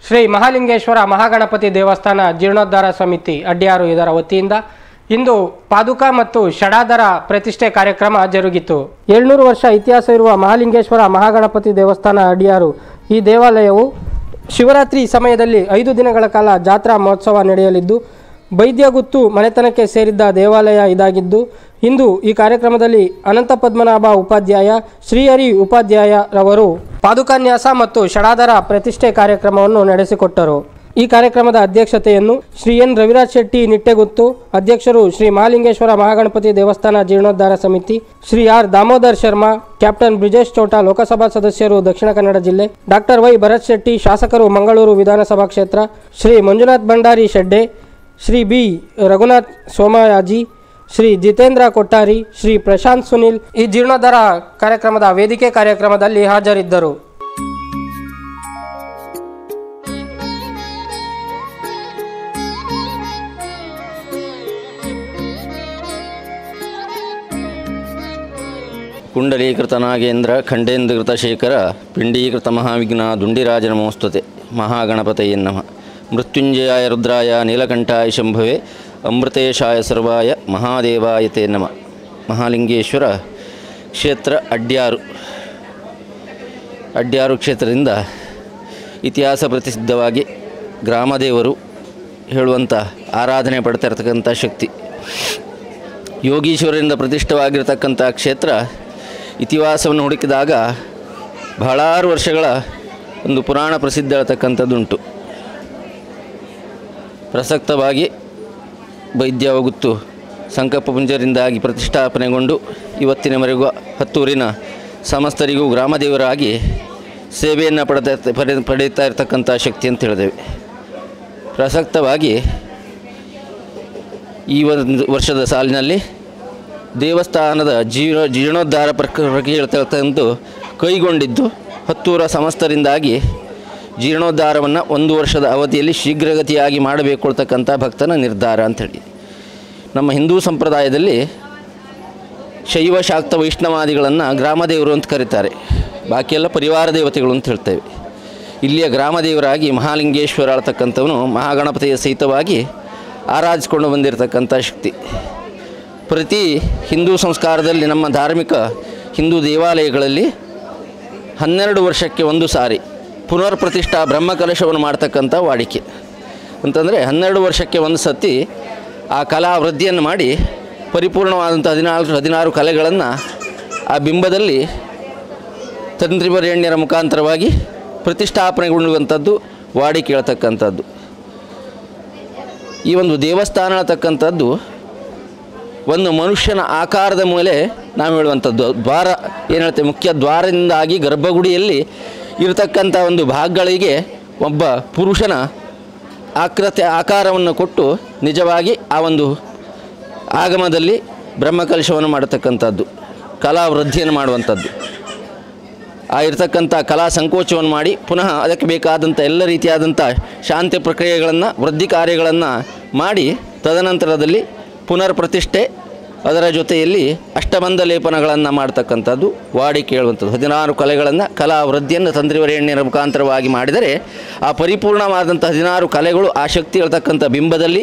ಶ್ರೀ ಮಹಾಲಿಂಗೇಶ್ವರ ಮಹಾಗಣಪತಿ ದೇವಸ್ಥಾನ ಜೀರ್ಣೋದ್ಧಾರ ಸಮಿತಿ ಅಡ್ಯಾರು ಇದರ ವತಿಯಿಂದ ಇಂದು ಪಾದುಕಾ ಮತ್ತು ಷಡಾಧರ ಪ್ರತಿಷ್ಠೆ ಕಾರ್ಯಕ್ರಮ ಜರುಗಿತು. 700 ವರ್ಷ ಇತಿಹಾಸ ಇರುವ ಮಹಾಲಿಂಗೇಶ್ವರ ಮಹಾಗಣಪತಿ ದೇವಸ್ಥಾನ ಅಡ್ಯಾರು ಈ ದೇವಾಲಯವು ಶಿವರಾತ್ರಿ ಸಮಯದಲ್ಲಿ 5 ದಿನಗಳ ಕಾಲ ಜಾತ್ರಾ ಮಹೋತ್ಸವ ನಡೆಯಲಿದ್ದು ಬೈದ್ಯಗುತ್ತು ಮನೆತನಕ್ಕೆ ಸೇರಿದ್ದ ದೇವಾಲಯ ಇದಾಗಿದ್ದು ಇಂದು ಈ ಕಾರ್ಯಕ್ರಮದಲ್ಲಿ ಅನಂತ ಪದ್ಮನಾಭ ಉಪಾಧ್ಯಾಯ, ಶ್ರೀಹರಿ ಉಪಾಧ್ಯಾಯ ರವರು ಪಾದುಕಾನ್ಯಾಸ ಮತ್ತು ಷಡಾಧರ ಪ್ರತಿಷ್ಠೆ ಕಾರ್ಯಕ್ರಮವನ್ನು ನಡೆಸಿಕೊಟ್ಟರು. ಈ ಕಾರ್ಯಕ್ರಮದ ಅಧ್ಯಕ್ಷತೆಯನ್ನು ಶ್ರೀ ಎನ್ ರವಿರಾಜ್ ಶೆಟ್ಟಿ ನಿಟ್ಟೆಗುತ್ತು, ಅಧ್ಯಕ್ಷರು ಶ್ರೀ ಮಹಾಲಿಂಗೇಶ್ವರ ಮಹಾಗಣಪತಿ ದೇವಸ್ಥಾನ ಜೀರ್ಣೋದ್ಧಾರ ಸಮಿತಿ, ಶ್ರೀ ಆರ್ ದಾಮೋದರ್ ಶರ್ಮಾ, ಕ್ಯಾಪ್ಟನ್ ಬ್ರಿಜೇಶ್ ಚೋಟಾ, ಲೋಕಸಭಾ ಸದಸ್ಯರು ದಕ್ಷಿಣ ಕನ್ನಡ ಜಿಲ್ಲೆ, ಡಾಕ್ಟರ್ ವೈ ಭರತ್ ಶೆಟ್ಟಿ, ಶಾಸಕರು ಮಂಗಳೂರು ವಿಧಾನಸಭಾ ಕ್ಷೇತ್ರ, ಶ್ರೀ ಮಂಜುನಾಥ್ ಭಂಡಾರಿ ಶೆಡ್ಡೆ, ಶ್ರೀ ಬಿ ರಘುನಾಥ್ ಸೋಮಯಾಜಿ, ಶ್ರೀ ಜಿತೇಂದ್ರ ಕೊಟ್ಟಾರಿ, ಶ್ರೀ ಪ್ರಶಾಂತ್ ಸುನಿಲ್ ಈ ಜೀರ್ಣೋದ್ಧಾರ ಕಾರ್ಯಕ್ರಮದ ವೇದಿಕೆ ಕಾರ್ಯಕ್ರಮದಲ್ಲಿ ಹಾಜರಿದ್ದರು. ಕುಂಡಲೀಕೃತ ನಾಗೇಂದ್ರ ಖಂಡೇಂದ್ರಕೃತ ಶೇಖರ ಪಿಂಡೀಕೃತ ಮಹಾವಿಘ್ನ ದುಂಡಿರಾಜ ನಮೋಸ್ತುತೆ ಮಹಾಗಣಪತಯೇ ನಮಃ. ಮೃತ್ಯುಂಜಯಾಯ ರುದ್ರಾಯ ನೀಲಕಂಠಾಯ ಶಂಭವೆ ಅಮೃತೇಶಾಯ ಸರ್ವಾಯ ಮಹಾದೇವಾಯ ತೇ ನಮಃ. ಮಹಾಲಿಂಗೇಶ್ವರ ಕ್ಷೇತ್ರ ಅಡ್ಯಾರು ಕ್ಷೇತ್ರದಿಂದ ಇತಿಹಾಸ ಪ್ರಸಿದ್ಧವಾಗಿ ಗ್ರಾಮದೇವರು ಹೇಳುವಂಥ ಆರಾಧನೆ ಪಡ್ತಾ ಇರತಕ್ಕಂಥ ಶಕ್ತಿ, ಯೋಗೀಶ್ವರರಿಂದ ಪ್ರತಿಷ್ಠವಾಗಿರತಕ್ಕಂಥ ಕ್ಷೇತ್ರ ಇತಿಹಾಸವನ್ನು ಹುಡುಕಿದಾಗ ಬಹಳಾರು ವರ್ಷಗಳ ಒಂದು ಪುರಾಣ ಪ್ರಸಿದ್ಧ ಇರತಕ್ಕಂಥದ್ದುಂಟು. ಪ್ರಸಕ್ತವಾಗಿ ಬೈದ್ಯಗುತ್ತು ಸಂಕಲ್ಪ ಪುಂಜರಿಂದಾಗಿ ಪ್ರತಿಷ್ಠಾಪನೆಗೊಂಡು ಇವತ್ತಿನವರೆಗೂ ಹತ್ತೂರಿನ ಸಮಸ್ತರಿಗೂ ಗ್ರಾಮದೇವರಾಗಿ ಸೇವೆಯನ್ನು ಪಡೆಯುತ್ತಾ ಇರತಕ್ಕಂಥ ಶಕ್ತಿ ಅಂತ ಹೇಳಿದೆವು. ಪ್ರಸಕ್ತವಾಗಿ ಈ ಒಂದು ವರ್ಷದ ಸಾಲಿನಲ್ಲಿ ದೇವಸ್ಥಾನದ ಜೀರ್ಣೋದ್ಧಾರ ಪ್ರಕ್ರಿಯೆ ಕೈಗೊಂಡಿದ್ದು ಹತ್ತೂರ ಸಮಸ್ತರಿಂದಾಗಿ ಜೀರ್ಣೋದ್ಧಾರವನ್ನು 1 ವರ್ಷದ ಅವಧಿಯಲ್ಲಿ ಶೀಘ್ರಗತಿಯಾಗಿ ಮಾಡಬೇಕು ಅಂತಕ್ಕಂಥ ಭಕ್ತನ ನಿರ್ಧಾರ ಅಂಥೇಳಿ. ನಮ್ಮ ಹಿಂದೂ ಸಂಪ್ರದಾಯದಲ್ಲಿ ಶೈವ ಶಾಕ್ತ ವೈಷ್ಣವಾದಿಗಳನ್ನು ಗ್ರಾಮದೇವರು ಅಂತ ಕರೀತಾರೆ, ಬಾಕಿಯೆಲ್ಲ ಪರಿವಾರ ದೇವತೆಗಳು ಅಂತ ಹೇಳ್ತೇವೆ. ಇಲ್ಲಿಯ ಗ್ರಾಮದೇವರಾಗಿ ಮಹಾಲಿಂಗೇಶ್ವರ ಅಂತಕ್ಕಂಥವನು ಮಹಾಗಣಪತಿಯ ಸಹಿತವಾಗಿ ಆರಾಧಿಸಿಕೊಂಡು ಬಂದಿರತಕ್ಕಂಥ ಶಕ್ತಿ. ಪ್ರತಿ ಹಿಂದೂ ಸಂಸ್ಕಾರದಲ್ಲಿ ನಮ್ಮ ಧಾರ್ಮಿಕ ಹಿಂದೂ ದೇವಾಲಯಗಳಲ್ಲಿ 12 ವರ್ಷಕ್ಕೆ ಒಂದು ಸಾರಿ ಪುನರ್ ಪ್ರತಿಷ್ಠಾ ಬ್ರಹ್ಮಕಲಶವನ್ನು ಮಾಡ್ತಕ್ಕಂಥ ವಾಡಿಕೆ. ಅಂತಂದರೆ 12 ವರ್ಷಕ್ಕೆ ಒಂದು ಸತಿ ಆ ಕಲಾ ವೃದ್ಧಿಯನ್ನು ಮಾಡಿ ಪರಿಪೂರ್ಣವಾದಂಥ 16 ಕಲೆಗಳನ್ನು ಆ ಬಿಂಬದಲ್ಲಿ ತಂತ್ರಿವರೇಣ್ಯರ ಮುಖಾಂತರವಾಗಿ ಪ್ರತಿಷ್ಠಾಪನೆಗೊಳ್ಳುವಂಥದ್ದು ವಾಡಿಕೆ ಹೇಳ್ತಕ್ಕಂಥದ್ದು. ಈ ಒಂದು ದೇವಸ್ಥಾನ ಅಂತಕ್ಕಂಥದ್ದು ಒಂದು ಮನುಷ್ಯನ ಆಕಾರದ ಮೇಲೆ ನಾವು ಹೇಳುವಂಥದ್ದು ದ್ವಾರ ಏನು ಹೇಳ್ತೇವೆ, ಮುಖ್ಯ ದ್ವಾರದಿಂದಾಗಿ ಗರ್ಭಗುಡಿಯಲ್ಲಿ ಇರತಕ್ಕಂಥ ಒಂದು ಭಾಗಗಳಿಗೆ ಒಬ್ಬ ಪುರುಷನ ಆಕಾರವನ್ನು ಕೊಟ್ಟು ನಿಜವಾಗಿ ಆ ಒಂದು ಆಗಮದಲ್ಲಿ ಬ್ರಹ್ಮಕಲಶವನ್ನು ಮಾಡತಕ್ಕಂಥದ್ದು, ಕಲಾ ವೃದ್ಧಿಯನ್ನು ಮಾಡುವಂಥದ್ದು. ಆ ಇರತಕ್ಕಂಥ ಕಲಾ ಸಂಕೋಚವನ್ನು ಮಾಡಿ ಪುನಃ ಅದಕ್ಕೆ ಬೇಕಾದಂಥ ಎಲ್ಲ ರೀತಿಯಾದಂಥ ಶಾಂತಿ ಪ್ರಕ್ರಿಯೆಗಳನ್ನು ವೃದ್ಧಿ ಕಾರ್ಯಗಳನ್ನು ಮಾಡಿ ತದನಂತರದಲ್ಲಿ ಪುನರ್ ಪ್ರತಿಷ್ಠೆ, ಅದರ ಜೊತೆಯಲ್ಲಿ ಅಷ್ಟಬಂಧ ಲೇಪನಗಳನ್ನು ಮಾಡ್ತಕ್ಕಂಥದ್ದು ವಾಡಿಕೆ ಹೇಳುವಂಥದ್ದು. 16 ಕಲೆಗಳನ್ನು ಕಲಾ ವೃದ್ಧಿಯನ್ನು ತಂತ್ರಿವರೇಣ್ಯರ ಮುಖಾಂತರವಾಗಿ ಮಾಡಿದರೆ ಆ ಪರಿಪೂರ್ಣವಾದಂಥ 16 ಕಲೆಗಳು ಆ ಶಕ್ತಿ ಹೇಳ್ತಕ್ಕಂಥ ಬಿಂಬದಲ್ಲಿ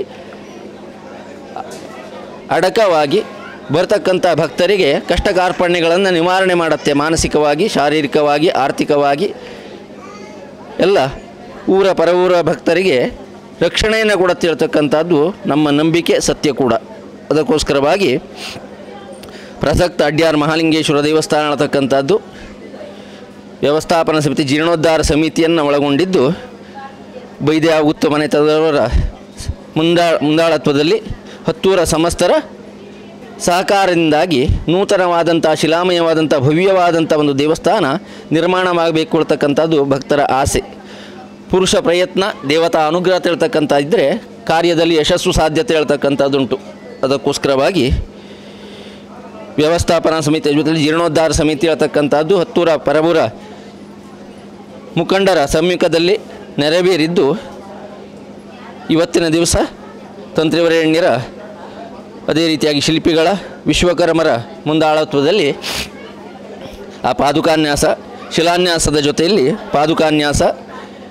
ಅಡಕವಾಗಿ ಬರ್ತಕ್ಕಂಥ ಭಕ್ತರಿಗೆ ಕಷ್ಟ ಕಾರ್ಪಣ್ಯಗಳನ್ನು ನಿವಾರಣೆ ಮಾಡುತ್ತೆ. ಮಾನಸಿಕವಾಗಿ, ಶಾರೀರಿಕವಾಗಿ, ಆರ್ಥಿಕವಾಗಿ ಎಲ್ಲ ಊರ ಪರವೂರ ಭಕ್ತರಿಗೆ ರಕ್ಷಣೆಯನ್ನು ಕೊಡುತ್ತೆ ಹೇಳ್ತಕ್ಕಂಥದ್ದು ನಮ್ಮ ನಂಬಿಕೆ, ಸತ್ಯ ಕೂಡ. ಅದಕ್ಕೋಸ್ಕರವಾಗಿ ಪ್ರಸಕ್ತ ಅಡ್ಯಾರು ಮಹಾಲಿಂಗೇಶ್ವರ ದೇವಸ್ಥಾನ ಅನ್ನತಕ್ಕಂಥದ್ದು ವ್ಯವಸ್ಥಾಪನಾ ಸಮಿತಿ ಜೀರ್ಣೋದ್ಧಾರ ಸಮಿತಿಯನ್ನು ಒಳಗೊಂಡಿದ್ದು ಬೈದ್ಯಗುತ್ತು ಮನೆತನದವರ ಮುಂದಾಳತ್ವದಲ್ಲಿ ಹತ್ತೂರ ಸಮಸ್ತರ ಸಹಕಾರದಿಂದಾಗಿ ನೂತನವಾದಂಥ ಶಿಲಾಮಯವಾದಂಥ ಭವ್ಯವಾದಂಥ ಒಂದು ದೇವಸ್ಥಾನ ನಿರ್ಮಾಣವಾಗಬೇಕು ಅಂತಕ್ಕಂಥದ್ದು ಭಕ್ತರ ಆಸೆ. ಪುರುಷ ಪ್ರಯತ್ನ, ದೇವತಾ ಅನುಗ್ರಹ ಹೇಳ್ತಕ್ಕಂಥ ಇದ್ದರೆ ಕಾರ್ಯದಲ್ಲಿ ಯಶಸ್ಸು ಸಾಧ್ಯತೆ ಹೇಳ್ತಕ್ಕಂಥದ್ದುಂಟು. ಅದಕ್ಕೋಸ್ಕರವಾಗಿ ವ್ಯವಸ್ಥಾಪನಾ ಸಮಿತಿಯ ಜೊತೆಯಲ್ಲಿ ಜೀರ್ಣೋದ್ಧಾರ ಸಮಿತಿ ಹೇಳ್ತಕ್ಕಂಥದ್ದು ಹತ್ತೂರ ಪರಬೂರ ಮುಖಂಡರ ಸಮ್ಮುಖದಲ್ಲಿ ನೆರವೇರಿದ್ದು ಇವತ್ತಿನ ದಿವಸ ತಂತ್ರಿವರೇಣ್ಯರ ಅದೇ ರೀತಿಯಾಗಿ ಶಿಲ್ಪಿಗಳ ವಿಶ್ವಕರ್ಮರ ಮುಂದಾಳತ್ವದಲ್ಲಿ ಆ ಪಾದುಕಾನ್ಯಾಸ ಶಿಲಾನ್ಯಾಸದ ಜೊತೆಯಲ್ಲಿ ಪಾದುಕಾನ್ಯಾಸ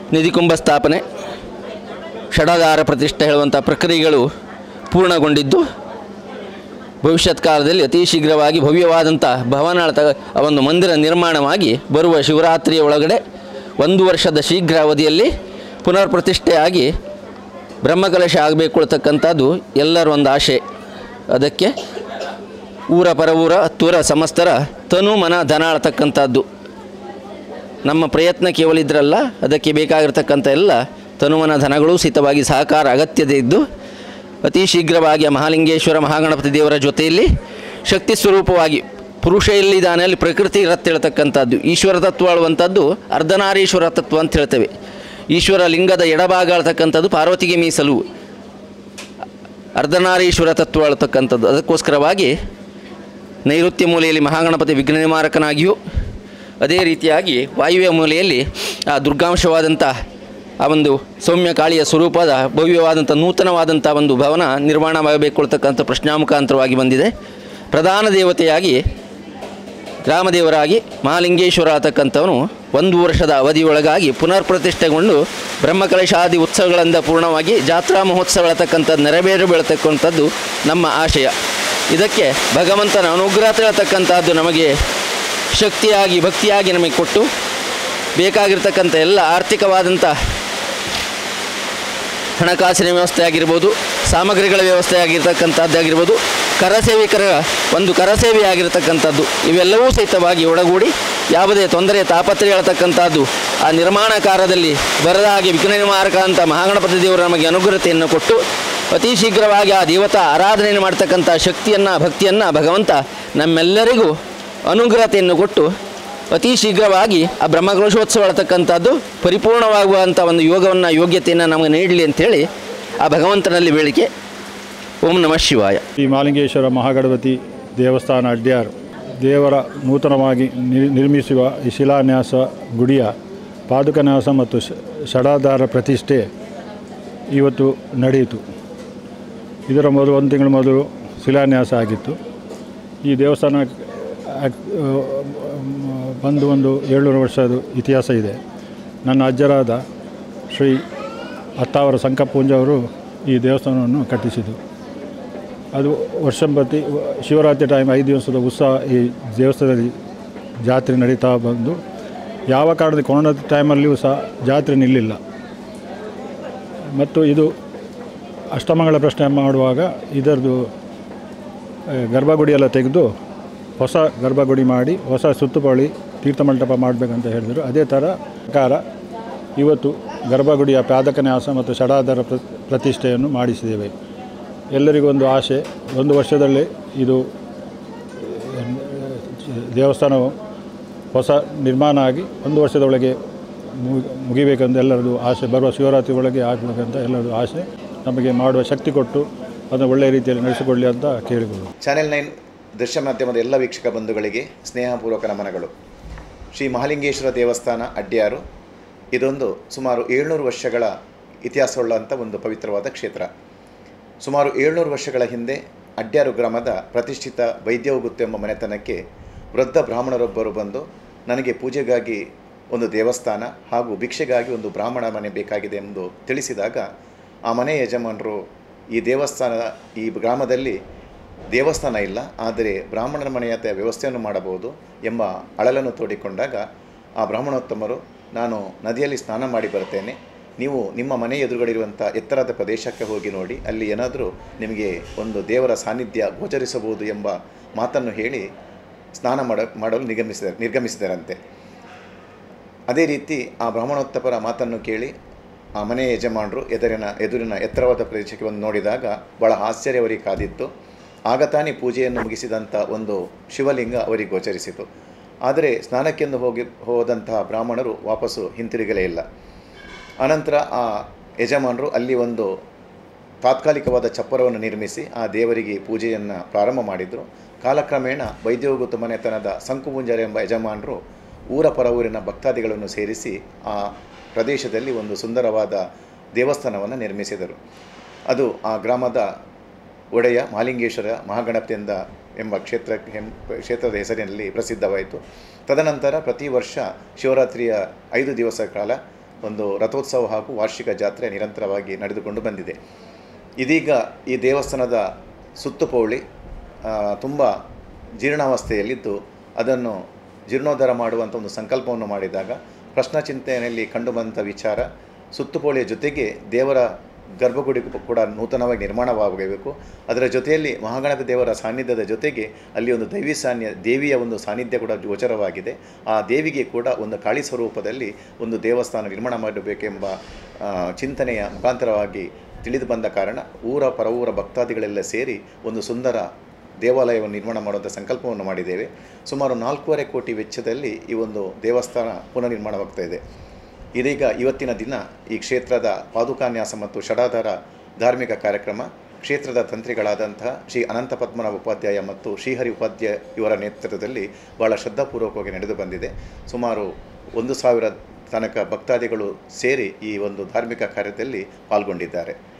ನಿಧಿಕುಂಭ ಸ್ಥಾಪನೆ, ಷಡಾಧಾರ ಪ್ರತಿಷ್ಠೆ ಹೇಳುವಂಥ ಪ್ರಕ್ರಿಯೆಗಳು ಪೂರ್ಣಗೊಂಡಿದ್ದು ಭವಿಷ್ಯತ್ ಕಾಲದಲ್ಲಿ ಅತಿ ಶೀಘ್ರವಾಗಿ ಭವ್ಯವಾದಂಥ ಭವನಾಳ ಒಂದು ಮಂದಿರ ನಿರ್ಮಾಣವಾಗಿ ಬರುವ ಶಿವರಾತ್ರಿಯ ಒಳಗಡೆ 1 ವರ್ಷದ ಶೀಘ್ರ ಅವಧಿಯಲ್ಲಿ ಪುನರ್ ಪ್ರತಿಷ್ಠೆಯಾಗಿ ಬ್ರಹ್ಮಕಲಶ ಆಗಬೇಕು ಅಂತಕ್ಕಂಥದ್ದು ಎಲ್ಲರ ಒಂದು ಆಶೆ. ಅದಕ್ಕೆ ಊರ ಪರವೂರ ಹತ್ತೂರ ಸಮಸ್ತರ ತನು ಮನ ಧನ ಆಳ್ತಕ್ಕಂಥದ್ದು ನಮ್ಮ ಪ್ರಯತ್ನ ಕೇವಲ ಇದ್ರಲ್ಲ, ಅದಕ್ಕೆ ಬೇಕಾಗಿರ್ತಕ್ಕಂಥ ಎಲ್ಲ ತನುಮನ ಧನಗಳು ಸಹಿತವಾಗಿ ಸಹಕಾರ ಅಗತ್ಯತೆ ಇದ್ದು ಅತಿ ಶೀಘ್ರವಾಗಿ ಮಹಾಲಿಂಗೇಶ್ವರ ಮಹಾಗಣಪತಿ ದೇವರ ಜೊತೆಯಲ್ಲಿ ಶಕ್ತಿ ಸ್ವರೂಪವಾಗಿ ಪುರುಷ ಎಲ್ಲಿದ್ದಾನೆ ಅಲ್ಲಿ ಪ್ರಕೃತಿ ಇರುತ್ತೆ ಹೇಳ್ತಕ್ಕಂಥದ್ದು. ಈಶ್ವರ ತತ್ವ ಆಳುವಂಥದ್ದು ಅರ್ಧನಾರೀಶ್ವರ ತತ್ವ ಅಂತ ಹೇಳ್ತೇವೆ. ಈಶ್ವರ ಲಿಂಗದ ಎಡಭಾಗ ಆಳ್ತಕ್ಕಂಥದ್ದು ಪಾರ್ವತಿಗೆ ಮೀಸಲು, ಅರ್ಧನಾರೀಶ್ವರ ತತ್ವ ಆಳ್ತಕ್ಕಂಥದ್ದು. ಅದಕ್ಕೋಸ್ಕರವಾಗಿ ನೈಋತ್ಯ ಮೂಲೆಯಲ್ಲಿ ಮಹಾಗಣಪತಿ ವಿಘ್ನ ನಿವಾರಕನಾಗಿಯೂ, ಅದೇ ರೀತಿಯಾಗಿ ವಾಯುವ್ಯ ಮೂಲೆಯಲ್ಲಿ ಆ ದುರ್ಗಾಂಶವಾದಂಥ ಆ ಒಂದು ಸೌಮ್ಯ ಕಾಳಿಯ ಸ್ವರೂಪದ ಭವ್ಯವಾದಂಥ ನೂತನವಾದಂಥ ಒಂದು ಭವನ ನಿರ್ಮಾಣವಾಗಬೇಕೊಳ್ತಕ್ಕಂಥ ಪ್ರಶ್ನಾಮುಖಾಂತರವಾಗಿ ಬಂದಿದೆ. ಪ್ರಧಾನ ದೇವತೆಯಾಗಿ ಗ್ರಾಮದೇವರಾಗಿ ಮಹಾಲಿಂಗೇಶ್ವರ ಆಗತಕ್ಕಂಥವನು 1 ವರ್ಷದ ಅವಧಿಯೊಳಗಾಗಿ ಪುನರ್ ಪ್ರತಿಷ್ಠೆಗೊಂಡು ಬ್ರಹ್ಮಕಲಶಾದಿ ಉತ್ಸವಗಳಿಂದ ಪೂರ್ಣವಾಗಿ ಜಾತ್ರಾ ಮಹೋತ್ಸವ ಹೇಳ್ತಕ್ಕಂಥದ್ದು ನೆರವೇರು ಬೀಳ್ತಕ್ಕಂಥದ್ದು ನಮ್ಮ ಆಶಯ. ಇದಕ್ಕೆ ಭಗವಂತನ ಅನುಗ್ರಹ ಹೇಳ್ತಕ್ಕಂಥದ್ದು ನಮಗೆ ಶಕ್ತಿಯಾಗಿ ಭಕ್ತಿಯಾಗಿ ನಮಗೆ ಕೊಟ್ಟು ಬೇಕಾಗಿರ್ತಕ್ಕಂಥ ಎಲ್ಲ ಆರ್ಥಿಕವಾದಂಥ ಹಣಕಾಸಿನ ವ್ಯವಸ್ಥೆ ಆಗಿರ್ಬೋದು, ಸಾಮಗ್ರಿಗಳ ವ್ಯವಸ್ಥೆ ಆಗಿರ್ತಕ್ಕಂಥದ್ದಾಗಿರ್ಬೋದು, ಕರಸೇವಿಕರ ಒಂದು ಕರಸೇವೆ ಆಗಿರ್ತಕ್ಕಂಥದ್ದು ಇವೆಲ್ಲವೂ ಸಹಿತವಾಗಿ ಒಳಗೂಡಿ ಯಾವುದೇ ತೊಂದರೆ ತಾಪತ್ರೆ ಹೇಳ್ತಕ್ಕಂಥದ್ದು ಆ ನಿರ್ಮಾಣ ಕಾರ್ಯದಲ್ಲಿ ಬರದ ಹಾಗೆ ವಿಘ್ನ ನಿವಾರಕ ಅಂತ ಮಹಾಗಣಪತಿ ದೇವರು ನಮಗೆ ಅನುಗ್ರಹತೆಯನ್ನು ಕೊಟ್ಟು ಅತಿ ಶೀಘ್ರವಾಗಿ ಆ ದೇವತಾ ಆರಾಧನೆಯನ್ನು ಮಾಡ್ತಕ್ಕಂಥ ಶಕ್ತಿಯನ್ನು ಭಕ್ತಿಯನ್ನು ಭಗವಂತ ನಮ್ಮೆಲ್ಲರಿಗೂ ಅನುಗ್ರಹತೆಯನ್ನು ಕೊಟ್ಟು ಅತಿ ಶೀಘ್ರವಾಗಿ ಆ ಬ್ರಹ್ಮಕಲಶೋತ್ಸವ ಹೇಳ್ತಕ್ಕಂಥದ್ದು ಪರಿಪೂರ್ಣವಾಗುವಂಥ ಒಂದು ಯೋಗವನ್ನು ಯೋಗ್ಯತೆಯನ್ನು ನಮಗೆ ನೀಡಲಿ ಅಂಥೇಳಿ ಆ ಭಗವಂತನಲ್ಲಿ ಬೇಡಿಕೆ. ಓಂ ನಮಃ ಶಿವಾಯ. ಈ ಮಹಾಲಿಂಗೇಶ್ವರ ಮಹಾಗಣಪತಿ ದೇವಸ್ಥಾನ ಅಡ್ಯಾರ್ ದೇವರ ನೂತನವಾಗಿ ನಿರ್ಮಿಸುವ ಈ ಶಿಲಾನ್ಯಾಸ ಗುಡಿಯ ಪಾದುಕನ್ಯಾಸ ಮತ್ತು ಷಡಾಧಾರ ಪ್ರತಿಷ್ಠೆ ಇವತ್ತು ನಡೆಯಿತು. ಇದರ ಮೊದಲು 1 ತಿಂಗಳ ಮೊದಲು ಶಿಲಾನ್ಯಾಸ ಆಗಿತ್ತು. ಈ ದೇವಸ್ಥಾನ ಬಂದು ಒಂದು 700 ವರ್ಷದ ಇತಿಹಾಸ ಇದೆ. ನನ್ನ ಅಜ್ಜರಾದ ಶ್ರೀ ಅತ್ತಾವರ ಸಂಕಪ್ಪುಂಜ ಅವರು ಈ ದೇವಸ್ಥಾನವನ್ನು ಕಟ್ಟಿಸಿದರು. ಅದು ವರ್ಷಂಪ್ರತಿ ಶಿವರಾತ್ರಿ ಟೈಮ್ 5 ದಿವಸದ ಉತ್ಸವ ಈ ದೇವಸ್ಥಾನದಲ್ಲಿ ಜಾತ್ರೆ ನಡೀತಾ ಬಂದು ಯಾವ ಕಾರಣದ ಕೊರೋನಾ ಟೈಮಲ್ಲಿಯೂ ಸಹ ಜಾತ್ರೆ ನಿಲ್ಲಿಲ್ಲ. ಮತ್ತು ಇದು ಅಷ್ಟಮಂಗಳ ಪ್ರಶ್ನೆ ಮಾಡುವಾಗ ಇದರದು ಗರ್ಭಗುಡಿಯೆಲ್ಲ ತೆಗೆದು ಹೊಸ ಗರ್ಭಗುಡಿ ಮಾಡಿ ಹೊಸ ಸುತ್ತುಪಳಿ ತೀರ್ಥಮಂಟಪ ಮಾಡಬೇಕಂತ ಹೇಳಿದರು. ಅದೇ ಥರ ಪ್ರಕಾರ ಇವತ್ತು ಗರ್ಭಗುಡಿಯ ಪಾದಕನ್ಯಾಸ ಮತ್ತು ಷಡಾಧಾರ ಪ್ರತಿಷ್ಠೆಯನ್ನು ಮಾಡಿಸಿದ್ದೇವೆ. ಎಲ್ಲರಿಗೂ ಒಂದು ಆಸೆ, 1 ವರ್ಷದಲ್ಲೇ ಇದು ದೇವಸ್ಥಾನವು ಹೊಸ ನಿರ್ಮಾಣ ಆಗಿ 1 ವರ್ಷದೊಳಗೆ ಮುಗಿಬೇಕಂತ ಎಲ್ಲರದು ಆಸೆ. ಬರುವ ಶಿವರಾತ್ರಿ ಒಳಗೆ ಆಗಬೇಕಂತ ಎಲ್ಲರದು ಆಸೆ. ನಮಗೆ ಮಾಡುವ ಶಕ್ತಿ ಕೊಟ್ಟು ಅದನ್ನು ಒಳ್ಳೆಯ ರೀತಿಯಲ್ಲಿ ನಡೆಸಿಕೊಳ್ಳಿ ಅಂತ ಕೇಳಿಕೊಳ್ಳು. ಚಾನೆಲ್ 9 ದೃಶ್ಯ ಮಾಧ್ಯಮದ ಎಲ್ಲ ವೀಕ್ಷಕ ಬಂಧುಗಳಿಗೆ ಸ್ನೇಹಪೂರ್ವಕ ನಮನಗಳು. ಶ್ರೀ ಮಹಾಲಿಂಗೇಶ್ವರ ದೇವಸ್ಥಾನ ಅಡ್ಯಾರು ಇದೊಂದು ಸುಮಾರು 700 ವರ್ಷಗಳ ಇತಿಹಾಸವುಳ್ಳಂಥ ಒಂದು ಪವಿತ್ರವಾದ ಕ್ಷೇತ್ರ. ಸುಮಾರು 700 ವರ್ಷಗಳ ಹಿಂದೆ ಅಡ್ಯಾರು ಗ್ರಾಮದ ಪ್ರತಿಷ್ಠಿತ ವೈದ್ಯಗುತ್ತು ಎಂಬ ಮನೆತನಕ್ಕೆ ವೃದ್ಧ ಬ್ರಾಹ್ಮಣರೊಬ್ಬರು ಬಂದು ನನಗೆ ಪೂಜೆಗಾಗಿ ಒಂದು ದೇವಸ್ಥಾನ ಹಾಗೂ ಭಿಕ್ಷೆಗಾಗಿ ಒಂದು ಬ್ರಾಹ್ಮಣ ಮನೆ ಬೇಕಾಗಿದೆ ಎಂದು ತಿಳಿಸಿದಾಗ ಆ ಮನೆ ಯಜಮಾನರು ಈ ಗ್ರಾಮದಲ್ಲಿ ದೇವಸ್ಥಾನ ಇಲ್ಲ, ಆದರೆ ಬ್ರಾಹ್ಮಣರ ಮನೆಯ ವ್ಯವಸ್ಥೆಯನ್ನು ಮಾಡಬಹುದು ಎಂಬ ಅಳಲನ್ನು ತೋಡಿಕೊಂಡಾಗ ಆ ಬ್ರಾಹ್ಮಣೋತ್ತಮರು, ನಾನು ನದಿಯಲ್ಲಿ ಸ್ನಾನ ಮಾಡಿ ಬರ್ತೇನೆ, ನೀವು ನಿಮ್ಮ ಮನೆ ಎದುರುಗಡೆ ಎತ್ತರದ ಪ್ರದೇಶಕ್ಕೆ ಹೋಗಿ ನೋಡಿ, ಅಲ್ಲಿ ಏನಾದರೂ ನಿಮಗೆ ಒಂದು ದೇವರ ಸಾನ್ನಿಧ್ಯ ಗೋಚರಿಸಬಹುದು ಎಂಬ ಮಾತನ್ನು ಹೇಳಿ ಸ್ನಾನ ಮಾಡಲು ನಿರ್ಗಮಿಸಿದರಂತೆ. ಅದೇ ರೀತಿ ಆ ಬ್ರಾಹ್ಮಣೋತ್ತಮರ ಮಾತನ್ನು ಕೇಳಿ ಆ ಮನೆ ಯಜಮಾನರು ಎದುರಿನ ಎತ್ತರವಾದ ಪ್ರದೇಶಕ್ಕೆ ಬಂದು ನೋಡಿದಾಗ ಬಹಳ ಆಶ್ಚರ್ಯ ಅವರಿಗೆ ಕಾದಿತ್ತು. ಆಗ ತಾನೇ ಪೂಜೆಯನ್ನು ಮುಗಿಸಿದಂಥ ಒಂದು ಶಿವಲಿಂಗ ಅವರಿಗೆ ಗೋಚರಿಸಿತು. ಆದರೆ ಸ್ನಾನಕ್ಕೆಂದು ಹೋದಂತಹ ಬ್ರಾಹ್ಮಣರು ವಾಪಸ್ಸು ಹಿಂತಿರುಗಲೇ ಇಲ್ಲ. ಅನಂತರ ಆ ಯಜಮಾನರು ಅಲ್ಲಿ ಒಂದು ತಾತ್ಕಾಲಿಕವಾದ ಚಪ್ಪರವನ್ನು ನಿರ್ಮಿಸಿ ಆ ದೇವರಿಗೆ ಪೂಜೆಯನ್ನು ಪ್ರಾರಂಭ ಮಾಡಿದರು. ಕಾಲಕ್ರಮೇಣ ವೈದ್ಯಗುತ್ತು ಮನೆತನದ ಸಂಕುಪುಂಜರ ಎಂಬ ಯಜಮಾನರು ಊರ ಪರವೂರಿನ ಭಕ್ತಾದಿಗಳನ್ನು ಸೇರಿಸಿ ಆ ಪ್ರದೇಶದಲ್ಲಿ ಒಂದು ಸುಂದರವಾದ ದೇವಸ್ಥಾನವನ್ನು ನಿರ್ಮಿಸಿದರು. ಅದು ಆ ಗ್ರಾಮದ ಒಡೆಯ ಮಹಾಲಿಂಗೇಶ್ವರ ಮಹಾಗಣಪತಿಯಿಂದ ಎಂಬ ಕ್ಷೇತ್ರದ ಹೆಸರಿನಲ್ಲಿ ಪ್ರಸಿದ್ಧವಾಯಿತು. ತದನಂತರ ಪ್ರತಿ ವರ್ಷ ಶಿವರಾತ್ರಿಯ 5 ದಿವಸ ಕಾಲ ಒಂದು ರಥೋತ್ಸವ ಹಾಗೂ ವಾರ್ಷಿಕ ಜಾತ್ರೆ ನಿರಂತರವಾಗಿ ನಡೆದುಕೊಂಡು ಬಂದಿದೆ. ಇದೀಗ ಈ ದೇವಸ್ಥಾನದ ಸುತ್ತುಪೌಳಿ ತುಂಬ ಜೀರ್ಣಾವಸ್ಥೆಯಲ್ಲಿದ್ದು ಅದನ್ನು ಜೀರ್ಣೋದ್ಧಾರ ಮಾಡುವಂಥ ಒಂದು ಸಂಕಲ್ಪವನ್ನು ಮಾಡಿದಾಗ ಪ್ರಶ್ನಚಿಂತನೆಯಲ್ಲಿ ಕಂಡುಬಂದ ವಿಚಾರ, ಸುತ್ತುಪೌಳಿಯ ಜೊತೆಗೆ ದೇವರ ಗರ್ಭಗುಡಿ ಕೂಡ ನೂತನವಾಗಿ ನಿರ್ಮಾಣವಾಗಬೇಕು. ಅದರ ಜೊತೆಯಲ್ಲಿ ಮಹಾಗಣಪತಿ ದೇವರ ಸಾನ್ನಿಧ್ಯದ ಜೊತೆಗೆ ಅಲ್ಲಿ ಒಂದು ದೇವಿಯ ಒಂದು ಸಾನ್ನಿಧ್ಯ ಕೂಡ ಗೋಚರವಾಗಿದೆ. ಆ ದೇವಿಗೆ ಕೂಡ ಒಂದು ಕಾಳಿ ಸ್ವರೂಪದಲ್ಲಿ ಒಂದು ದೇವಸ್ಥಾನ ನಿರ್ಮಾಣ ಮಾಡಬೇಕೆಂಬ ಚಿಂತನೆಯ ಮುಖಾಂತರವಾಗಿ ತಿಳಿದು ಬಂದ ಕಾರಣ ಪರವೂರ ಭಕ್ತಾದಿಗಳೆಲ್ಲ ಸೇರಿ ಒಂದು ಸುಂದರ ದೇವಾಲಯವನ್ನು ನಿರ್ಮಾಣ ಮಾಡುವಂಥ ಸಂಕಲ್ಪವನ್ನು ಮಾಡಿದ್ದೇವೆ. ಸುಮಾರು 4.5 ಕೋಟಿ ವೆಚ್ಚದಲ್ಲಿ ಈ ಒಂದು ದೇವಸ್ಥಾನ ಪುನರ್ನಿರ್ಮಾಣವಾಗ್ತಾ ಇದೆ. ಇದೀಗ ಇವತ್ತಿನ ದಿನ ಈ ಕ್ಷೇತ್ರದ ಪಾದುಕಾನ್ಯಾಸ ಮತ್ತು ಷಡಾಧಾರ ಧಾರ್ಮಿಕ ಕಾರ್ಯಕ್ರಮ ಕ್ಷೇತ್ರದ ತಂತ್ರಿಗಳಾದಂತಹ ಶ್ರೀ ಅನಂತ ಪದ್ಮನಾಭ ಉಪಾಧ್ಯಾಯ ಮತ್ತು ಶ್ರೀಹರಿ ಉಪಾಧ್ಯಾಯ ಇವರ ನೇತೃತ್ವದಲ್ಲಿ ಭಾಳ ಶ್ರದ್ಧಾಪೂರ್ವಕವಾಗಿ ನಡೆದು ಬಂದಿದೆ. ಸುಮಾರು 1,000 ತನಕ ಭಕ್ತಾದಿಗಳು ಸೇರಿ ಈ ಒಂದು ಧಾರ್ಮಿಕ ಕಾರ್ಯದಲ್ಲಿ ಪಾಲ್ಗೊಂಡಿದ್ದಾರೆ.